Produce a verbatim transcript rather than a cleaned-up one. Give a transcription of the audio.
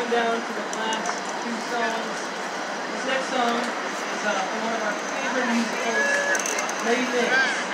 come down to the last two songs. This next song is uh, from one of our favorite musicals, Lady Things.